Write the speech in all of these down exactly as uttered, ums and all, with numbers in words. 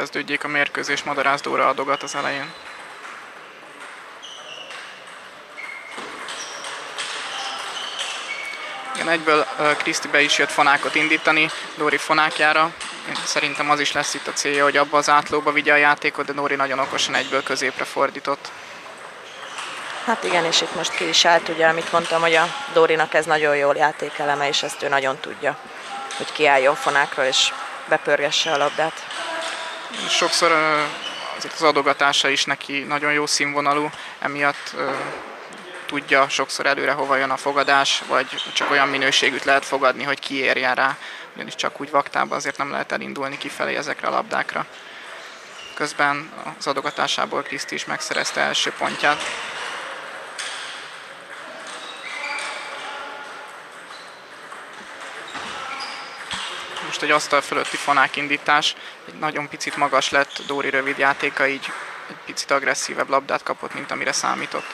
kezdődjék a mérkőzés, Madarász Dóra adogat az elején. Igen, egyből Kriszti be is jött fonákot indítani Dóri fonákjára. Én szerintem az is lesz itt a célja, hogy abba az átlóba vigye a játékot, de Dóri nagyon okosan egyből középre fordított. Hát igen, és itt most ki is állt, ugye, amit mondtam, hogy a Dórinak ez nagyon jól játékeleme, és ezt ő nagyon tudja, hogy kiálljon fonákra, és bepörgesse a labdát. Sokszor azért az adogatása is neki nagyon jó színvonalú, emiatt tudja sokszor előre hova jön a fogadás, vagy csak olyan minőségűt lehet fogadni, hogy kiérjen rá, ugyanis csak úgy vaktában azért nem lehet elindulni kifelé ezekre a labdákra. Közben az adogatásából Kriszti is megszerezte első pontját. Most egy asztal fölötti fonákindítás, egy nagyon picit magas lett Dóri rövid játéka, így egy picit agresszívebb labdát kapott, mint amire számított.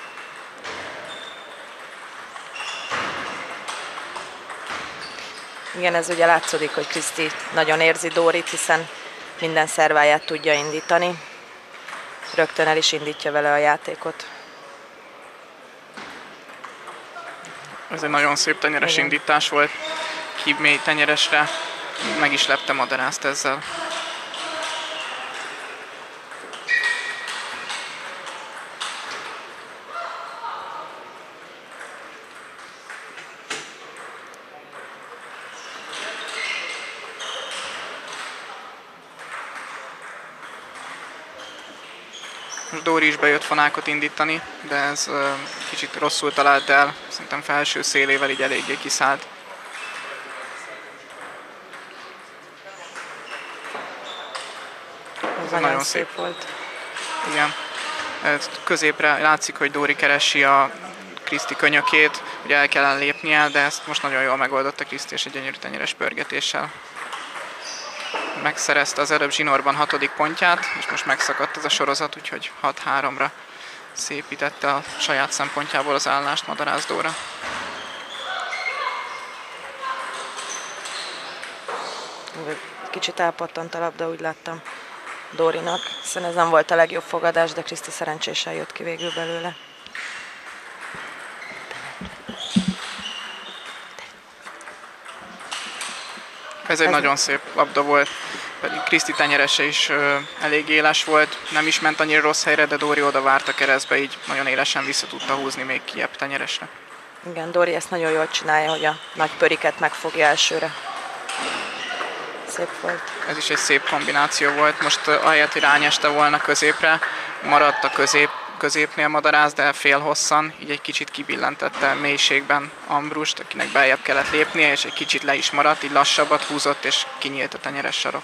Igen, ez ugye látszódik, hogy Kriszti nagyon érzi Dórit, hiszen minden szerváját tudja indítani. Rögtön el is indítja vele a játékot. Ez egy nagyon szép tenyeres Igen. indítás volt, ki mély tenyeresre, meg is lepte Madarászt ezzel. Dóri is bejött fonákot indítani, de ez uh, kicsit rosszul talált el, szerintem felső szélével így eléggé kiszállt. Ez nagyon, nagyon szép, szép volt. Igen. Középre látszik, hogy Dóri keresi a Kriszti könyökét, hogy el kellene lépnie, de ezt most nagyon jól megoldotta Kriszti, és egy gyönyörű tenyeres pörgetéssel megszerezte az előbb zsinórban hatodik pontját, és most megszakadt ez a sorozat, úgyhogy hat háromra szépítette a saját szempontjából az állást Madarász Dóra. Kicsit elpattant a labda, úgy láttam Dórinak, hiszen ez nem volt a legjobb fogadás, de Kriszti szerencsésen jött ki végül belőle. Ez egy Ez nagyon szép labda volt, pedig Kriszti tenyerese is ö, elég éles volt, nem is ment annyira rossz helyre, de Dóri oda várt a keresztbe, így nagyon élesen vissza tudta húzni még kiebb tenyeresre. Igen, Dóri ezt nagyon jól csinálja, hogy a nagy pöriket megfogja elsőre. Szép volt. Ez is egy szép kombináció volt, most ahelyett, hogy rányeste volna középre, maradt a közép, középnél Madarász, de fél hosszan, így egy kicsit kibillentette mélységben Ambrust, akinek beljebb kellett lépnie, és egy kicsit le is maradt, így lassabbat húzott, és kinyílt a tenyeres sarok.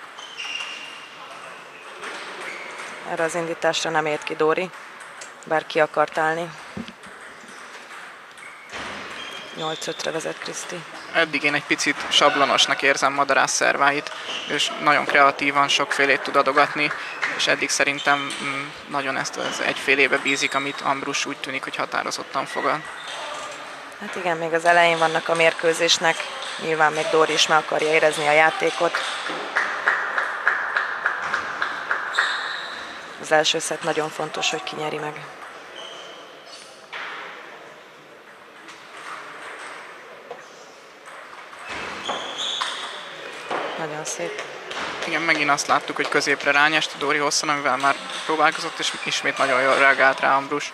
Erre az indításra nem ért ki Dóri, bár ki akart állni. nyolc ötre vezet Kriszti. Eddig én egy picit sablonosnak érzem Madarász szerváit, és nagyon kreatívan sokfélét tud adogatni, és eddig szerintem nagyon ezt az egyfélébe bízik, amit Ambrus úgy tűnik, hogy határozottan fogad. Hát igen, még az elején vannak a mérkőzésnek, nyilván még Dóri is meg akarja érezni a játékot. Az első szett nagyon fontos, hogy kinyeri meg. Nagyon szép. Igen, megint azt láttuk, hogy középre rányest Dóri hosszan, amivel már próbálkozott, és ismét nagyon jól reagált rá Ambrus.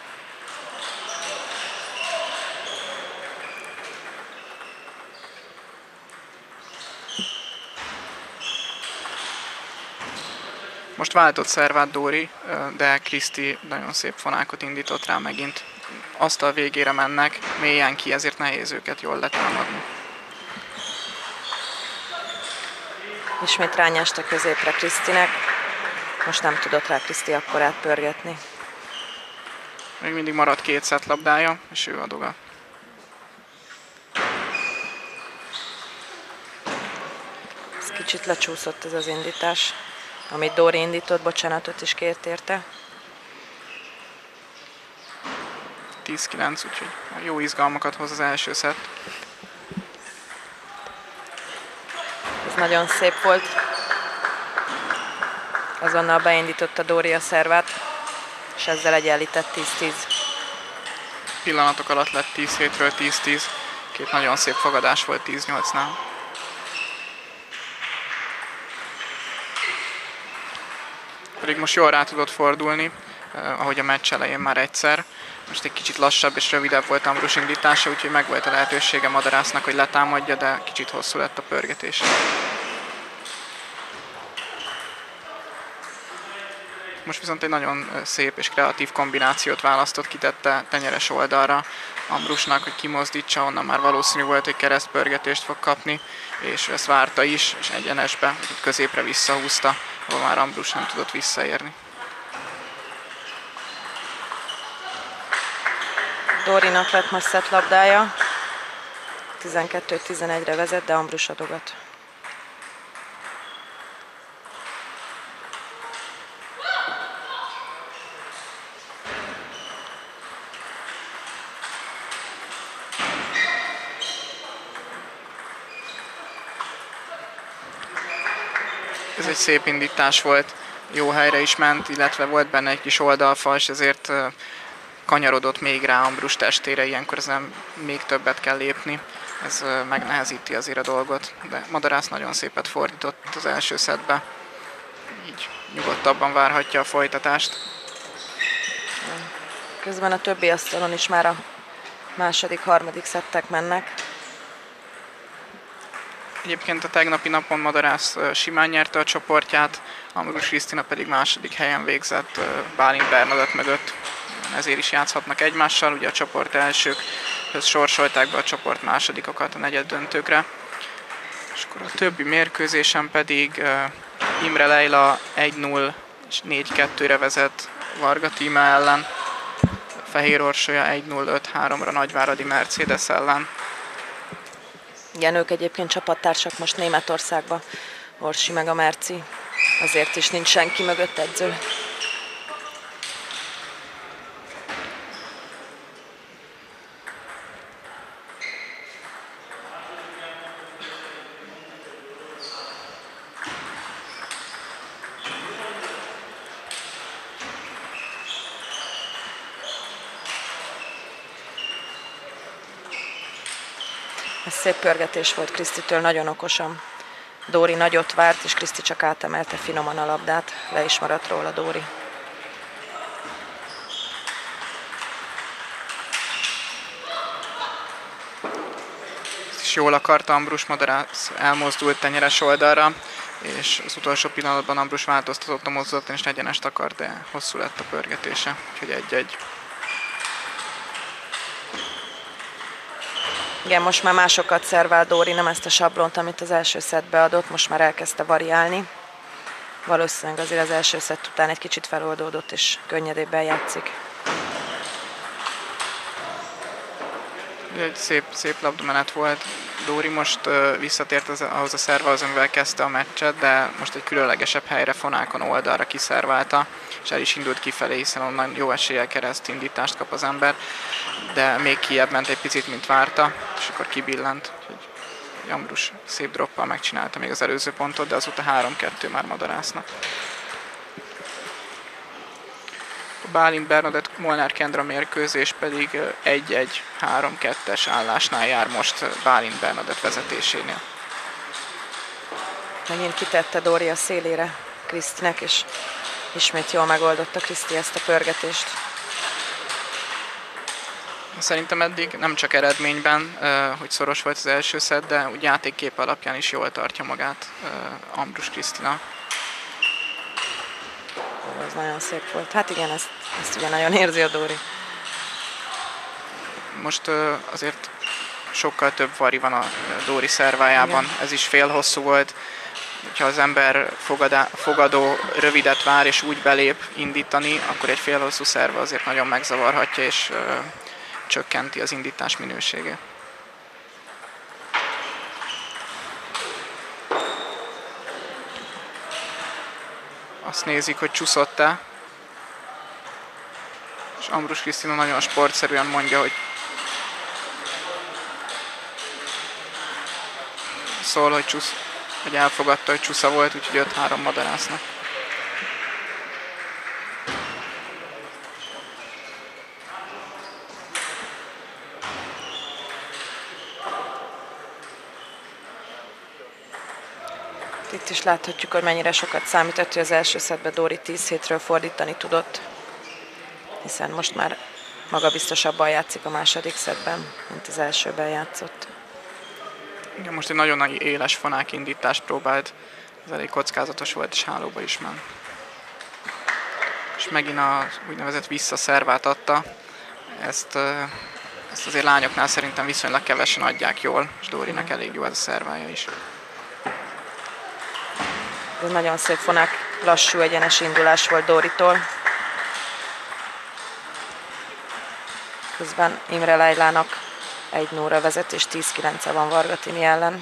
Most váltott szervát Dóri, de Kriszti nagyon szép fonákot indított rá megint. Asztal végére mennek, mélyen ki, ezért nehéz őket jól letámadni. Ismét rányest a középre Krisztinek. Most nem tudott rá Kriszti akkorát pörgetni. Még mindig maradt két szett labdája, és ő adogat. Ez kicsit lecsúszott ez az indítás, amit Dóri indított, bocsánatot is kért érte. tíz kilenc, úgyhogy jó izgalmakat hoz az első szett. Ez nagyon szép volt. A Azonnal beindította Dóri a szervát, és ezzel egyenlített tíz tíz. Pillanatok alatt lett tíz hétről tíz tíz. Két nagyon szép fogadás volt tíz nyolcnál. Pedig most jól rá tudott fordulni, eh, ahogy a meccs elején már egyszer. Most egy kicsit lassabb és rövidebb volt Ambrus indítása, úgyhogy meg volt a lehetősége Madarásznak, hogy letámadja, de kicsit hosszú lett a pörgetés. Most viszont egy nagyon szép és kreatív kombinációt választott, kitette tenyeres oldalra Ambrusnak, hogy kimozdítsa, onnan már valószínű volt, hogy keresztpörgetést fog kapni, és ezt várta is, és egyenesbe, középre visszahúzta, ahol már Ambrus nem tudott visszaérni. Dórinak lett most szett labdája, tizenkettő tizenegyre vezet, de Ambrus adogat. Ez egy szép indítás volt, jó helyre is ment, illetve volt benne egy kis oldalfa, és ezért kanyarodott még rá Ambrus testére, ilyenkor ezen még többet kell lépni. Ez megnehezíti azért a dolgot, de Madarász nagyon szépet fordított az első szettbe, így nyugodtabban várhatja a folytatást. Közben a többi asztalon is már a második, harmadik szettek mennek. Egyébként a tegnapi napon Madarász simán nyerte a csoportját, Ambrus Krisztina pedig második helyen végzett Bálint Bernadett mögött. Ezért is játszhatnak egymással, ugye a csoport elsőkhöz sorsolták be a csoport másodikokat a negyed döntőkre. És akkor a többi mérkőzésen pedig Imre Leila egy null és négy kettőre vezet Varga Tíme ellen, Fehér Orsolya egy null öt háromra Nagyváradi Mercedes ellen. Igen, ők egyébként csapattársak most Németországban, Orsi meg a Merci, azért is nincs senki mögött edző. Ez szép pörgetés volt Krisztitől, nagyon okosan. Dóri nagyot várt, és Kriszti csak átemelte finoman a labdát, le is maradt róla Dóri. Ezt is jól akarta Ambrus, Madarász elmozdult tenyeres oldalra, és az utolsó pillanatban Ambrus változtatott a mozdulaton, és egyenest akart, de hosszú lett a pörgetése, úgyhogy egy-egy. Igen, most már másokat szervál Dóri, nem ezt a sablont, amit az első szettbe adott, most már elkezdte variálni. Valószínűleg azért az első szett után egy kicsit feloldódott, és könnyedébben játszik. Egy szép, szép labdamenet volt. Dóri most uh, visszatért az, ahhoz a szervahhoz, amivel kezdte a meccset, de most egy különlegesebb helyre, fonákon oldalra kiszerválta, és el is indult kifelé, hiszen onnan jó eséllyel kereszt indítást kap az ember, de még kijebb ment egy picit, mint várta, és akkor kibillent. Ambrus szép droppal megcsinálta még az előző pontot, de azóta három kettő már Madarásznak. A Bálint Bernadett Molnár Kendra mérkőzés pedig egy egy három kettes állásnál jár most Bálint Bernadett vezetésénél. Megint kitette Dóri a szélére Krisztinek, és ismét jól megoldotta Kriszti ezt a pörgetést. Szerintem eddig nem csak eredményben, hogy szoros volt az első szett, de úgy játékkép alapján is jól tartja magát Ambrus Krisztina. Ez nagyon szép volt. Hát igen, ezt, ezt ugye nagyon érzi a Dóri. Most azért sokkal több vari van a Dóri szervájában. Igen. Ez is fél hosszú volt. Ha az ember fogadá, fogadó rövidet vár és úgy belép indítani, akkor egy fél hosszú szerva azért nagyon megzavarhatja és ö, csökkenti az indítás minőségét. Azt nézik, hogy csúszott-e. És Ambrus Krisztina nagyon sportszerűen mondja, hogy szól, hogy, csusz, hogy elfogadta, hogy csúsza volt, úgyhogy öt három Madarásznak. Itt is láthatjuk, hogy mennyire sokat számított, hogy az első szettben Dóri tíz hétről fordítani tudott, hiszen most már magabiztosabban játszik a második szettben, mint az elsőben játszott. Igen, most egy nagyon nagy éles fonákindítást próbált, ez elég kockázatos volt, és hálóba is ment. És megint a úgynevezett visszaszervát adta, ezt, ezt azért lányoknál szerintem viszonylag kevesen adják jól, és Dórinak elég jó ez a szervája is. Ez nagyon szép fonák, lassú, egyenes indulás volt Dóritól. Közben Imre Lejlának egy nulla vezet, és tíz kilenc van Varga Timi ellen.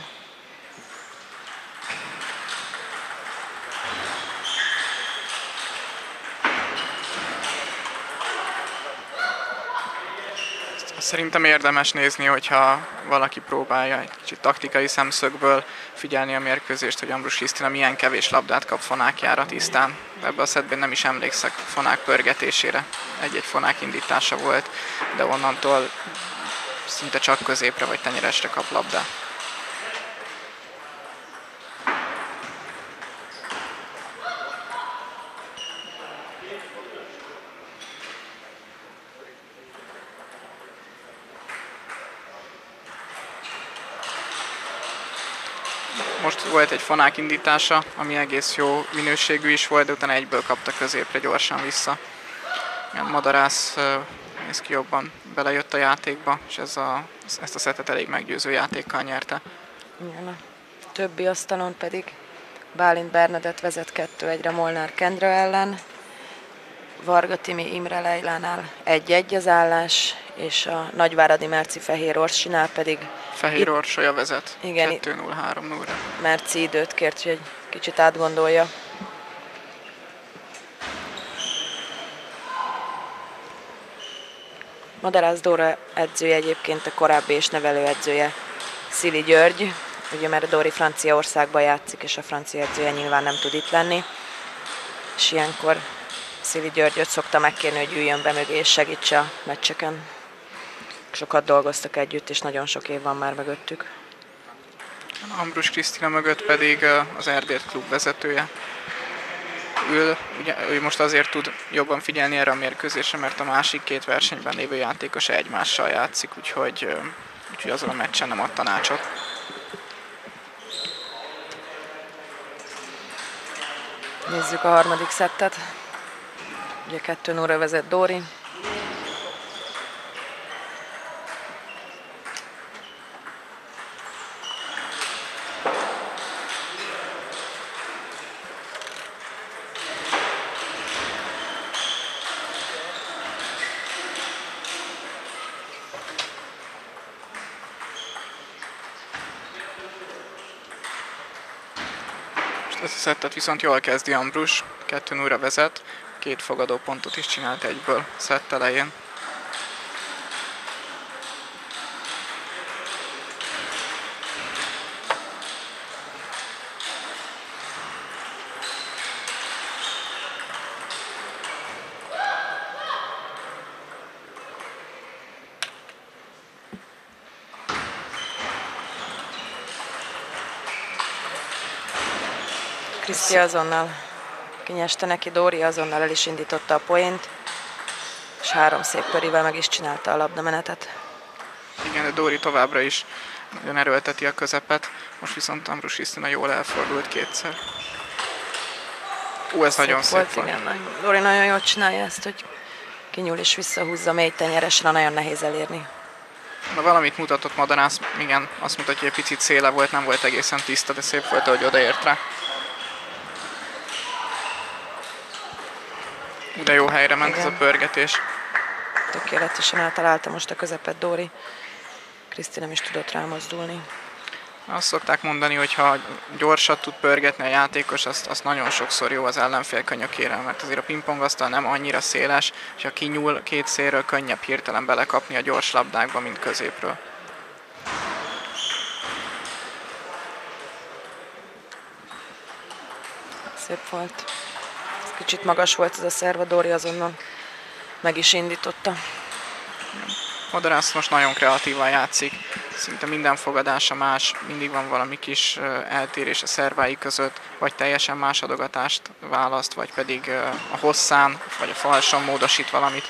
Szerintem érdemes nézni, hogyha valaki próbálja egy kicsit taktikai szemszögből figyelni a mérkőzést, hogy Ambrus Krisztina milyen kevés labdát kap fonákjára tisztán. Ebben a szettben nem is emlékszek fonák pörgetésére. Egy-egy fonák indítása volt, de onnantól szinte csak középre vagy tenyeresre kap labdát. Most volt egy fonák indítása, ami egész jó minőségű is volt, de utána egyből kapta középre gyorsan vissza. Ilyen Madarász néz ki jobban belejött a játékba, és ez a, ezt a szettet elég meggyőző játékkal nyerte. Igen, a többi asztalon pedig Bálint Bernadett vezet kettő egyre Molnár Kendre ellen, Varga Timi Imre Lejlánál egy egy az állás, és a Nagyváradi Merci Fehér Orsinál pedig Fehér Orsolya vezet, igen, kettő nulla három nulla. Merci időt kért, hogy egy kicsit átgondolja. Madarász Dóra edzője egyébként a korábbi és nevelőedzője Szili György, ugye mert Dóri Franciaországban játszik, és a francia edzője nyilván nem tud itt lenni, és ilyenkor Szili Györgyöt szokta megkérni, hogy üljön be mögé és segítse a meccseken. Sokat dolgoztak együtt, és nagyon sok év van már mögöttük. Ambrus Krisztina mögött pedig az Erdélyt klub vezetője ül. Ugye, ő most azért tud jobban figyelni erre a mérkőzésre, mert a másik két versenyben lévő játékos egymással játszik, úgyhogy, úgyhogy azon a meccsen nem ad tanácsot. Nézzük a harmadik szettet. Ugye kettő nulla vezet Dóri. Ezt a szettet viszont jól kezdi Ambrus, kettő nulla vezet, két fogadó pontot is csinált egyből szett elején. Kriszti azonnal kinyeste neki, Dóri azonnal el is indította a poént, és három szép pörivel meg is csinálta a labdamenetet. Igen, de Dóri továbbra is nagyon erőlteti a közepet, most viszont Ambrus Krisztina jól elfordult kétszer. Ú, ez szép nagyon szép volt. volt. Igen, Dóri nagyon jól csinálja ezt, hogy kinyúl és visszahúzza mély tenyeresre, nagyon nehéz elérni. Na, valamit mutatott Madarász, igen, azt mutatja, hogy egy picit széle volt, nem volt egészen tiszta, de szép volt, hogy odaért rá. De jó helyre ment igen. Ez a pörgetés. Tökéletesen eltalálta most a közepet Dóri. Kriszti nem is tudott rámozdulni. Azt szokták mondani, hogy ha gyorsat tud pörgetni a játékos, azt, azt nagyon sokszor jó az ellenfél könyökére, mert azért a pingpongasztal nem annyira széles, és ha kinyúl két szélről, könnyebb hirtelen belekapni a gyors labdákba, mint középről. Szép volt. Kicsit magas volt ez a szerv, a Dóri azonnal meg is indította. Madarász most nagyon kreatívan játszik, szinte minden fogadása más, mindig van valami kis eltérés a szervái között, vagy teljesen más adogatást választ, vagy pedig a hosszán, vagy a falson módosít valamit.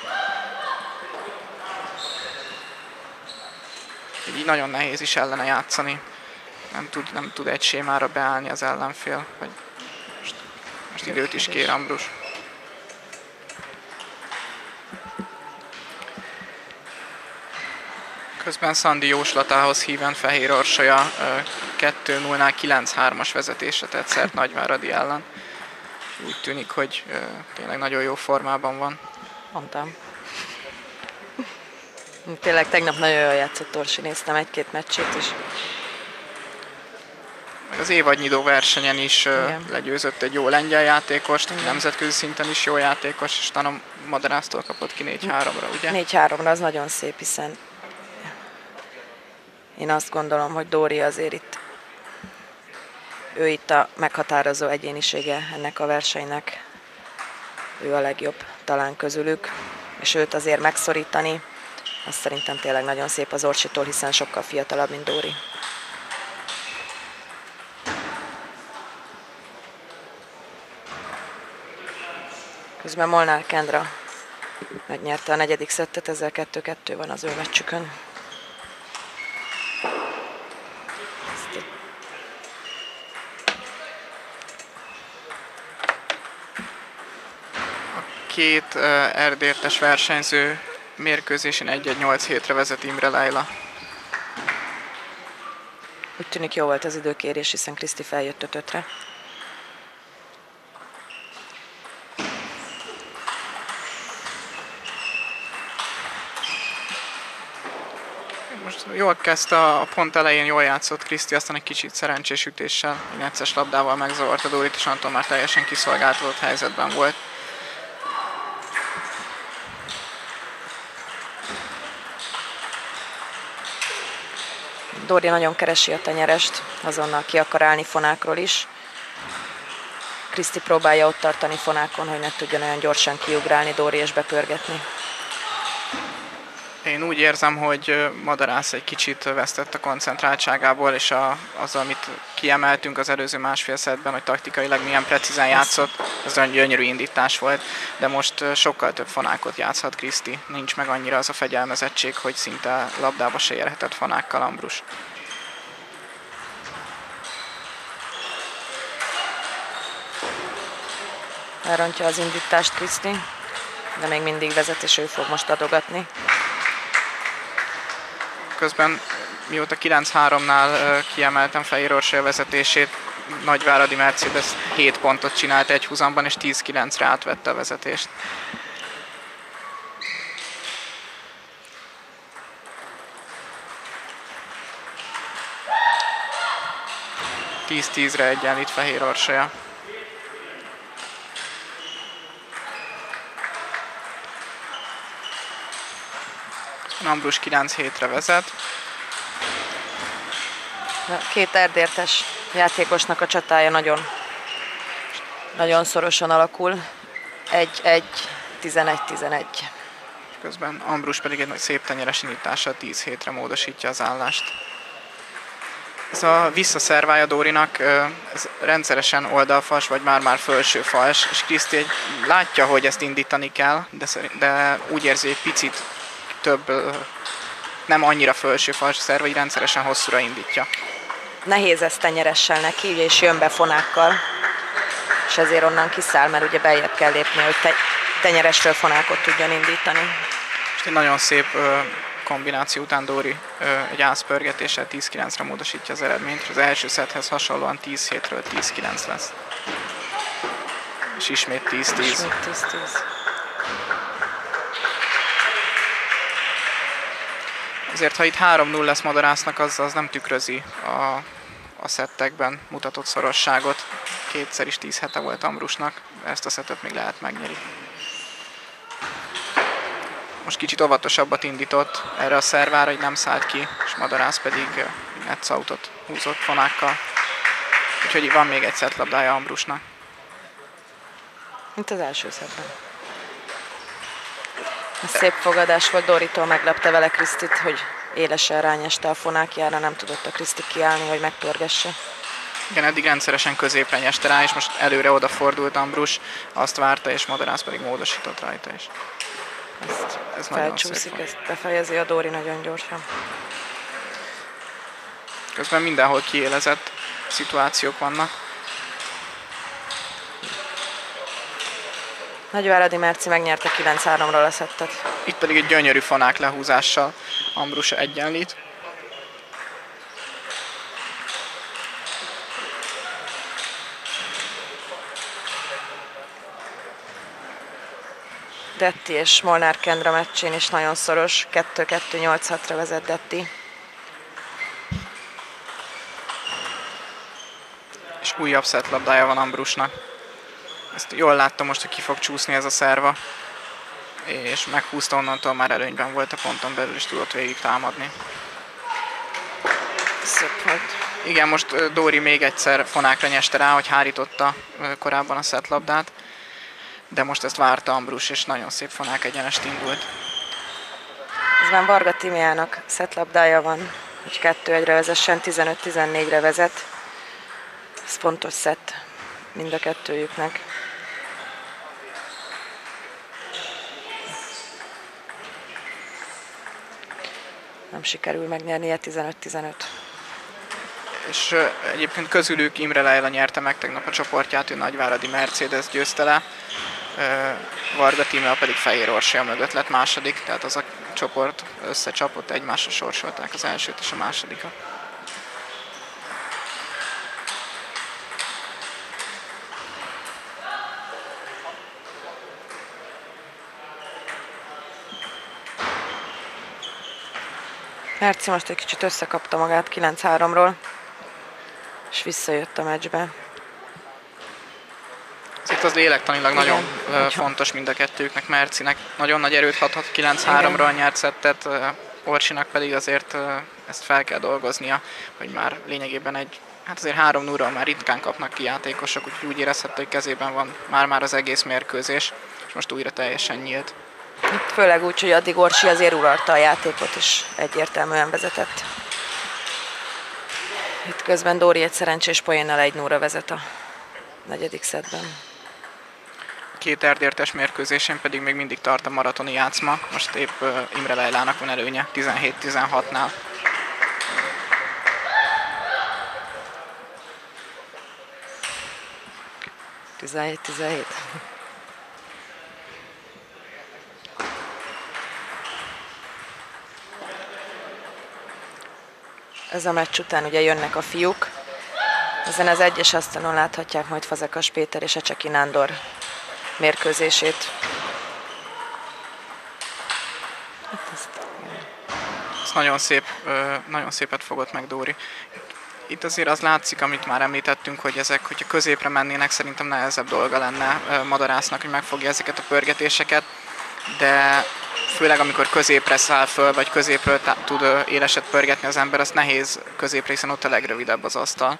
Így nagyon nehéz is ellene játszani. Nem tud, nem tud egy sémára beállni az ellenfél. Vagy most, most időt is kér Ambrus. Közben Szandi jóslatához híven Fehér Orsolya kettő nullnál kilenc hármas vezetésre tett szert Nagyváradi ellen. Úgy tűnik, hogy tényleg nagyon jó formában van. Mondtam. Tényleg tegnap nagyon jól játszott Orsi, néztem egy-két meccsét is. Az évadnyitó versenyen is Igen. legyőzött egy jó lengyel játékost, igen. Nemzetközi szinten is jó játékos, és talán a Madarásztól kapott ki négy háromra, ugye? négy háromra az nagyon szép, hiszen én azt gondolom, hogy Dóri azért itt, ő itt a meghatározó egyénisége ennek a versenynek. Ő a legjobb talán közülük, és őt azért megszorítani, azt szerintem tényleg nagyon szép az Orsitól, hiszen sokkal fiatalabb, mint Dóri. Közben Molnár Kendra megnyerte a negyedik szettet, ezzel kettő kettő van az ő meccsükön. Két uh, erdértes versenyző mérkőzésen egy-egy nyolc hétre vezet Imre Leila. Úgy tűnik jó volt az időkérés, hiszen Kriszti feljött öt ötre. Most jól kezdte, a pont elején jól játszott Kriszti, aztán egy kicsit szerencsés ütéssel, egy necces labdával megzavarta Dórit, és Anton már teljesen kiszolgáltatott helyzetben volt. Dóri nagyon keresi a tenyerest, azonnal ki akar állni fonákról is. Kriszti próbálja ott tartani fonákon, hogy ne tudjon olyan gyorsan kiugrálni Dóri és bepörgetni. Én úgy érzem, hogy Madarász egy kicsit vesztett a koncentráltságából, és a, az, amit kiemeltünk az előző másfél szettben, hogy taktikailag milyen precízen játszott, az olyan gyönyörű indítás volt, de most sokkal több fonákot játszhat Kriszti. Nincs meg annyira az a fegyelmezettség, hogy szinte labdába se érhetett fonákkal Ambrus. Elrontja az indítást Kriszti, de még mindig vezet, és ő fog most adogatni. Közben, mióta kilenc háromnál kiemeltem Fehér Orsolya vezetését, Nagyváradi Mercedes hét pontot csinált egy húzamban, és tíz kilencre átvette a vezetést. tíz tízre egyenlít Fehér Orsolya. Ambrus kilenc hétre vezet. Két erdértes játékosnak a csatája nagyon, nagyon szorosan alakul. egy egy, tizenegy tizenegy. Közben Ambrus pedig egy nagy szép tenyeres indítással tíz hétre módosítja az állást. Ez a visszaszervája Dórinak, ez rendszeresen oldalfas, vagy már-már felső fals, és Kriszti látja, hogy ezt indítani kell, de, szerint, de úgy érzi, hogy picit több, nem annyira felső fals szerv, hogy rendszeresen hosszúra indítja. Nehéz ez tenyeressel neki, és jön be fonákkal, és ezért onnan kiszáll, mert ugye beljebb kell lépni, hogy te, tenyeresről fonákot tudjon indítani. És egy nagyon szép ö, kombináció után Dóri ö, egy ászpörgetéssel tíz kilencre módosítja az eredményt, és az első szetthez hasonlóan tíz hétről tíz kilenc lesz. És ismét tíz tíz. Ismét tíz tíz. Azért, ha itt három null lesz Madarásznak, az, az nem tükrözi a, a szettekben mutatott szorosságot. Kétszer is tíz hete volt Ambrusnak, ezt a szettet még lehet megnyeri. Most kicsit óvatosabbat indított erre a szervára, hogy nem szállt ki, és Madarász pedig netszautot húzott fonákkal. Úgyhogy van még egy szettlabdája Ambrusnak. Mint az első szettben. A szép fogadás volt, Dóritól meglepte vele Krisztit, hogy élesen rányeste a fonákjára, nem tudott a Kriszti kiállni, hogy megpörgesse. Igen, eddig rendszeresen középre nyeste rá, és most előre odafordult Ambrus, azt várta, és Madarász pedig módosított rajta is. Ezt Ez felcsúszik, ezt befejezi a Dóri nagyon gyorsan. Közben mindenhol kiélezett szituációk vannak. Nagyváradi Merci megnyerte kilenc háromról a szettet. Itt pedig egy gyönyörű fonák lehúzással Ambrus egyenlít. Detti és Molnár Kendra meccsén is nagyon szoros, kettő kettő nyolc hatra vezet Detti. És újabb szettlabdája van Ambrusnak. Ezt jól láttam most, hogy ki fog csúszni ez a szerva. És meghúzta, onnantól már előnyben volt a ponton belül, és tudott végig támadni. Szép volt. Igen, most Dóri még egyszer fonákra nyeste rá, hogy hárította korábban a szettlabdát. De most ezt várta Ambrus, és nagyon szép fonák egyenest indult. Ez már Varga Timiának szettlabdája van, hogy kettő egyre vezessen, tizenöt tizennégyre vezet. Ez fontos szett mind a kettőjüknek. Nem sikerül megnyernie tizenöt tizenöt. És uh, egyébként közülük Imre Leila nyerte meg tegnap a csoportját, ő Nagyváradi Mercedes győzte le. Uh, Varga Tímea pedig Fehér Orsolya mögött lett második, tehát az a csoport összecsapott, egymásra sorsolták az elsőt és a másodikat. Merci most egy kicsit összekapta magát kilenc háromról, és visszajött a meccsbe. Itt az lélektanilag Igen, nagyon nagyon fontos mind a kettőknek, Mercinek nagyon nagy erőt hathat kilenc háromra nyert szettet, Orsinak pedig azért ezt fel kell dolgoznia, hogy már lényegében egy, hát azért három nullról már ritkán kapnak ki játékosok, úgyhogy úgy érezhette, hogy kezében van már-már az egész mérkőzés, és most újra teljesen nyílt. Itt főleg úgy, hogy addig Orsi azért uralta a játékot, és egyértelműen vezetett. Itt közben Dóri egy szerencsés poénnal egy nullra vezet a negyedik szettben. Két erdértes mérkőzésén pedig még mindig tart a maratoni játszma, most épp Imre Leilának van előnye tizenhét tizenhatnál. tizenhét tizenhét. Ez a meccs után ugye jönnek a fiúk. Ezen az egyes asztalon láthatják majd Fazekas Péter és Ecseki Nándor mérkőzését. Hát ezt, Ez nagyon szép, nagyon szépet fogott meg Dóri. Itt azért az látszik, amit már említettünk, hogy ezek, hogyha középre mennének, szerintem nehezebb dolga lenne Madarásznak, hogy megfogja ezeket a pörgetéseket, de főleg amikor középre száll föl, vagy középről tud éleset pörgetni az ember, az nehéz középre, hiszen ott a legrövidebb az asztal.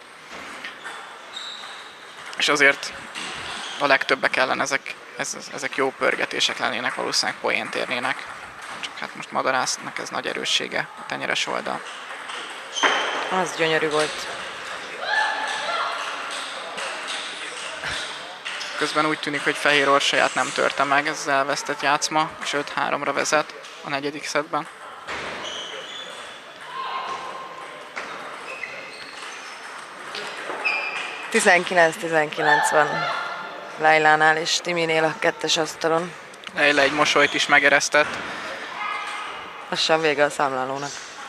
És azért a legtöbbek ellen ezek, ezek jó pörgetések lennének, valószínűleg poént érnének. Csak hát most Madarásznak ez nagy erőssége, a tenyeres oldal. az gyönyörű volt. Közben úgy tűnik, hogy Fehér Orsolyát nem törte meg, ez az elvesztett játszma, és öt háromra vezet a negyedik szettben. tizenkilenc tizenkilenc van Leilánál és Timinél a kettes asztalon. Leila egy mosolyt is megeresztett. Lassan vége a számlálónak.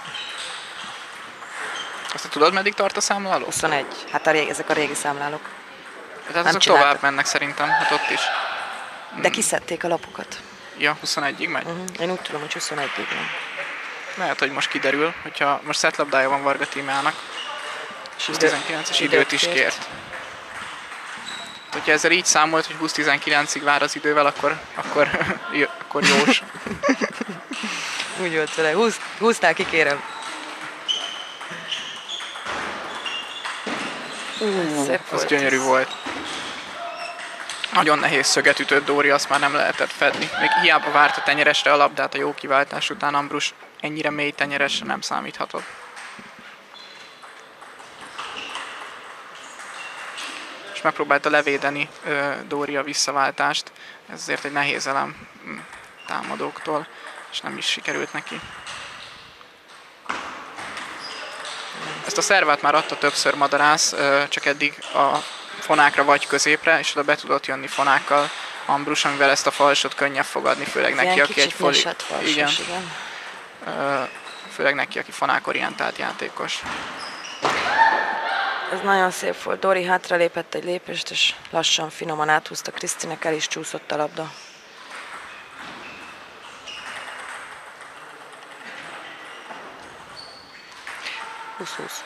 Azt tudod, meddig tart a számláló? huszonegy. Hát a régi, ezek a régi számlálók. Tehát azok tovább mennek szerintem, hát ott is. De kiszedték a lapokat. Ja, huszonegyig megy? Uh-huh. Én úgy tudom, hogy huszonegyig van. Lehet, hogy most kiderül, hogyha most szettlabdája van Varga Tímeának. húsz tizenkilences időt is kért. Hogyha ezzel így számolt, hogy húsz tizenkilencig vár az idővel, akkor, akkor, akkor jós. Úgy volt vele. Húsz, húsznál, kikérem. Uh, Szép az volt gyönyörű ez. volt. Nagyon nehéz szöget ütött Dóri, azt már nem lehetett fedni. Még hiába várt a tenyeresre a labdát a jó kiváltás után, Ambrus ennyire mély tenyeresre nem számíthatott. És megpróbálta levédeni uh, Dóri a visszaváltást. Ez azért egy nehéz elem támadóktól, és nem is sikerült neki. Ezt a szervát már adta többször Madarász, uh, csak eddig a fonákra vagy középre, és oda be tudott jönni fonákkal Ambrus, amivel ezt a falsot könnyebb fogadni, főleg ilyen neki, aki egy foli... falsos, igen. igen. Uh, főleg neki, aki fonákorientált játékos. Ez nagyon szép volt. Dori hátra lépett egy lépést, és lassan, finoman áthúzta Krisztinek, el is csúszott a labda. húsz-húsz.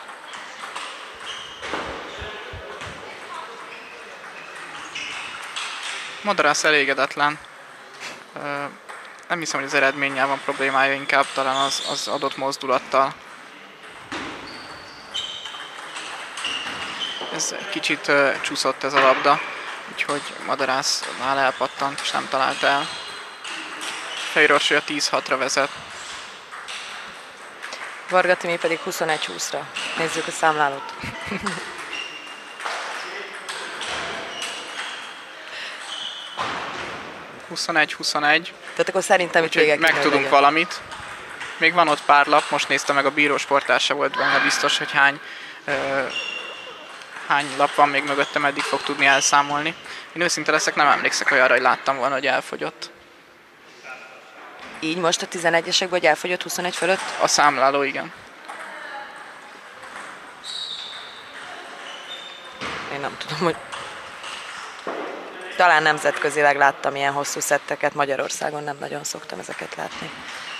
Madarász elégedetlen. Uh, nem hiszem, hogy az eredménnyel van problémája, inkább talán az, az adott mozdulattal. Ez kicsit uh, csúszott ez a labda, úgyhogy Madarásznál elpattant és nem talált el. Fehérorsolya tíz hatra vezet. Varga Timi pedig huszonegy húszra. Nézzük a számlálót. huszonegy huszonegy. Tehát akkor szerintem itt végig megtudunk valamit. Még van ott pár lap, most néztem meg, a bíró sportása volt benne, biztos, hogy hány, uh, hány lap van még mögöttem, eddig fog tudni elszámolni. Én őszinte leszek, nem emlékszek olyanra, hogy láttam volna, hogy elfogyott. Így most a tizenegyesekben, hogy elfogyott huszonegy fölött? A számláló, igen. Én nem tudom, hogy... Talán nemzetközileg láttam ilyen hosszú szetteket, Magyarországon nem nagyon szoktam ezeket látni.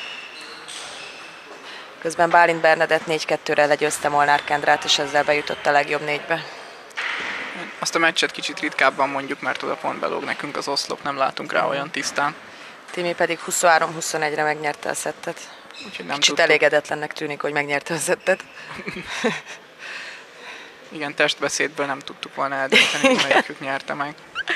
Közben Bálint Bernadett négy kettőre legyőzte Molnár Kendrát, és ezzel bejutott a legjobb négybe. Azt a meccset kicsit ritkábban mondjuk, mert oda pont belóg nekünk az oszlop, nem látunk rá olyan tisztán. Timi pedig huszonhárom huszonegyre megnyerte a szettet. Úgyhogy nem Kicsit tudtuk. elégedetlennek tűnik, hogy megnyerte a szettet. Igen, testbeszédből nem tudtuk volna eldönteni, hogy melyikük nyerte meg.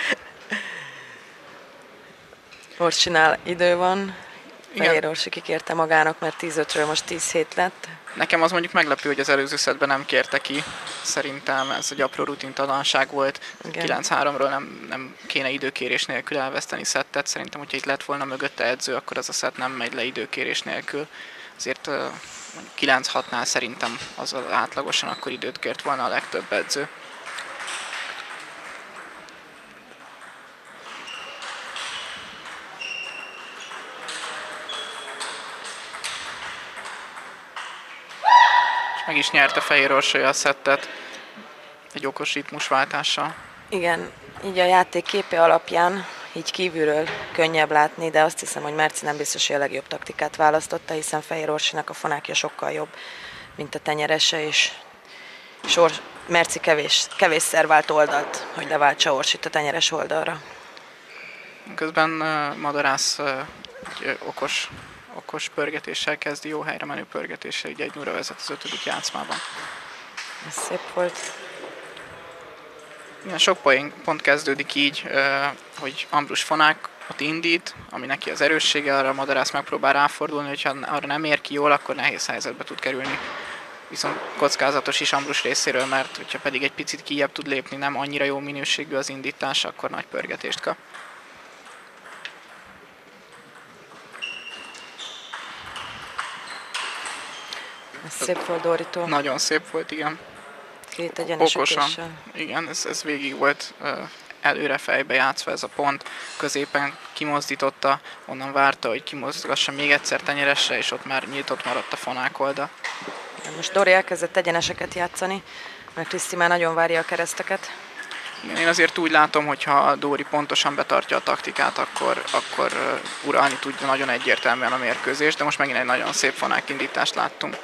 Orsinál idő van. Igen. Fehér Orsi kikérte magának, mert tíz ötről most tíz hét lett. Nekem az mondjuk meglepő, hogy az előző szettben nem kérte ki. Szerintem ez egy apró rutintalanság volt. kilenc háromról nem, nem kéne időkérés nélkül elveszteni szettet. Szerintem, hogyha itt lett volna mögötte edző, akkor az a szett nem megy le időkérés nélkül. Azért kilenc hatnál szerintem az átlagosan akkor időt kért volna a legtöbb edző. Meg is nyerte Fehér Orsolya a szettet egy okos ritmusváltással. Igen, így a játék képe alapján, így kívülről könnyebb látni, de azt hiszem, hogy Merci nem biztos, hogy a legjobb taktikát választotta, hiszen Fehér Orsinak a fonákja sokkal jobb, mint a tenyerese, és Sor, Merci kevés, kevésszer vált oldalt, hogy leváltsa Orsit a tenyeres oldalra. Közben uh, Madarász uh, egy okos okos pörgetéssel kezdi, jó helyre menő pörgetéssel, így egy nulla vezet az ötödik játszmában. Ez szép volt. Igen, sok poén pont kezdődik így, hogy Ambrus fonák ott indít, ami neki az erőssége, arra a Madarász megpróbál ráfordulni, hogyha arra nem ér ki jól, akkor nehéz helyzetbe tud kerülni. Viszont kockázatos is Ambrus részéről, mert hogyha pedig egy picit kijebb tud lépni, nem annyira jó minőségű az indítás, akkor nagy pörgetést kap. Ez szép volt Dóritól. Nagyon szép volt, igen. Két egyenes Okosan. ütéssel. Igen, ez, ez végig volt uh, előre fejbe játszva ez a pont. Középen kimozdította, onnan várta, hogy kimozdítgassa még egyszer tenyeresre, és ott már nyitott maradt a fonák oldal. Most Dori elkezdett egyeneseket játszani, mert Kriszti már nagyon várja a kereszteket. Igen, én azért úgy látom, hogy ha Dóri pontosan betartja a taktikát, akkor, akkor uh, uralni tudja nagyon egyértelműen a mérkőzést, de most megint egy nagyon szép fonák indítást láttunk.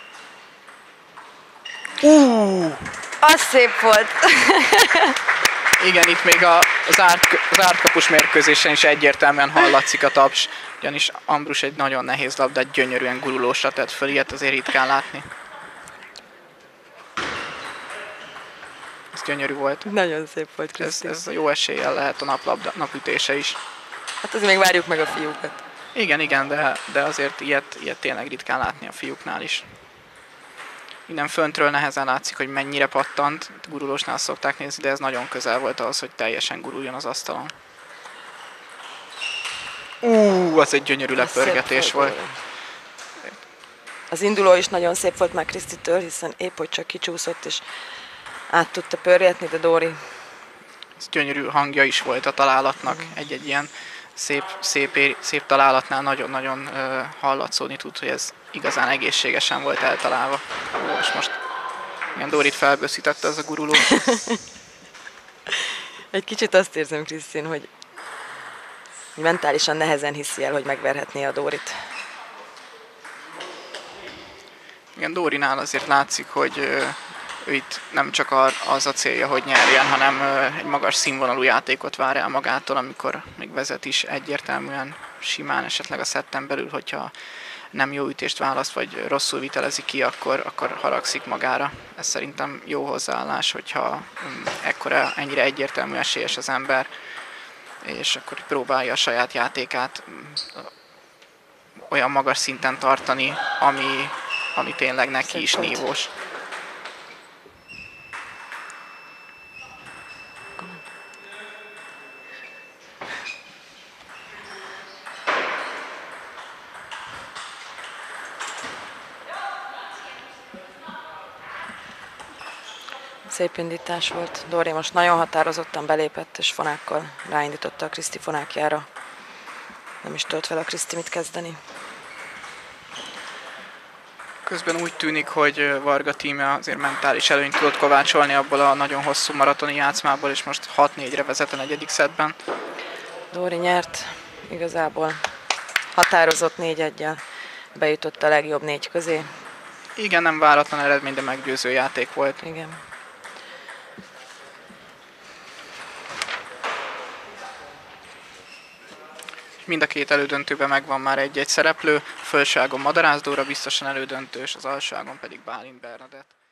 Uh! Az szép volt! Igen, itt még a, az, árt, az ártkapus mérkőzésen is egyértelműen hallatszik a taps, ugyanis Ambrus egy nagyon nehéz labdát gyönyörűen gurulósra tett föl, ilyet azért ritkán látni. Ez gyönyörű volt. Nagyon szép volt, Ez, Kriszti. ez jó eséllyel lehet a naplabda, napütése is. Hát azért még várjuk meg a fiúkat. Igen, igen, de, de azért ilyet, ilyet tényleg ritkán látni a fiúknál is. Innen föntről nehezen látszik, hogy mennyire pattant, gurulósnál szokták nézni, de ez nagyon közel volt ahhoz, hogy teljesen guruljon az asztalon. Ú, az egy gyönyörű lepörgetés volt. Az induló is nagyon szép volt már Krisztitől, hiszen épp hogy csak kicsúszott, és át tudta pörgetni, de Dóri... Ez gyönyörű hangja is volt a találatnak, egy-egy ilyen szép, szép, szép találatnál nagyon-nagyon uh, hallatszódni tud, hogy ez igazán egészségesen volt eltalálva. És most igen, Dórit felbőszítette az a guruló. Egy kicsit azt érzem, Krisztin, hogy mentálisan nehezen hiszi el, hogy megverhetné a Dórit. Igen, Dórinál azért látszik, hogy uh, ő itt nem csak az a célja, hogy nyerjen, hanem uh, egy magas színvonalú játékot vár el magától, amikor még vezet is egyértelműen, simán, esetleg a szetten belül, hogyha nem jó ütést választ, vagy rosszul vitelezi ki, akkor, akkor haragszik magára. Ez szerintem jó hozzáállás, hogyha um, ekkora, ennyire egyértelmű esélyes az ember, és akkor próbálja a saját játékát um, olyan magas szinten tartani, ami, ami tényleg neki is nívós. Szép indítás volt. Dóri most nagyon határozottan belépett, és fonákkal ráindította a Kriszti fonákjára. Nem is tudott fel a Kriszti mit kezdeni. Közben úgy tűnik, hogy Varga tíme azért mentális előnyt tudott kovácsolni abból a nagyon hosszú maratoni játszmából, és most hat négyre vezet a negyedik szettben. Dóri nyert, igazából határozott négy eggyel, bejutott a legjobb négy közé. Igen, nem váratlan eredmény, de meggyőző játék volt. Igen. Mind a két elődöntőben megvan már egy-egy szereplő, fölságon Madarász Dóra biztosan elődöntős, az alságon pedig Bálint Bernadett.